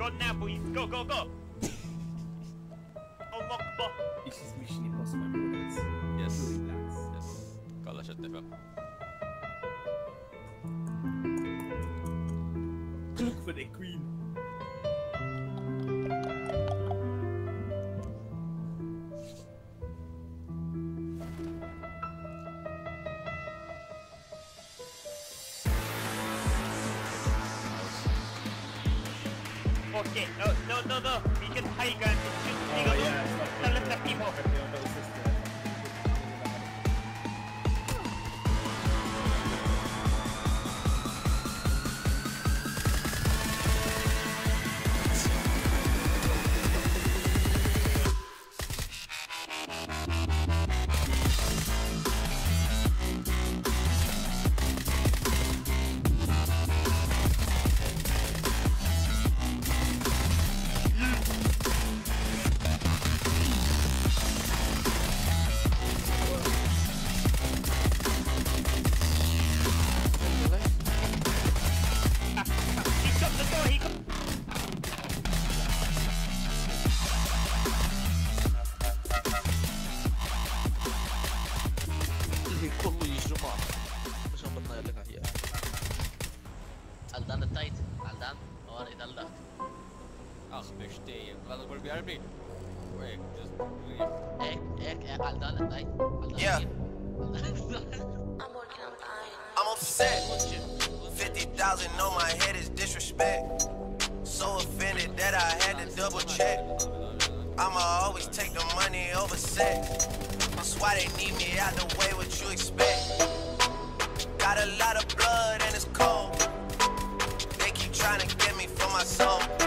Run now, boys. Go, go, go. Allah Akbar. This is Mission Impossible, brothers. Yes. Relax. Yes. Kalla kött FM. Look for the queen. Okay, no. We get high ground. We go tell them the people. Aldan är tight. Aldan har ett alla. Ach, bestehen. Wat wordt bij Armin? Wait, just Aldan är tight. Yeah. I'm upset. 50,000 on my head is disrespect. So offended that I had to double check. I'ma always take the money over sex. That's why they need me out the way, what you expect. Got a lot of blood and it's cold. They keep trying to get me for my soul.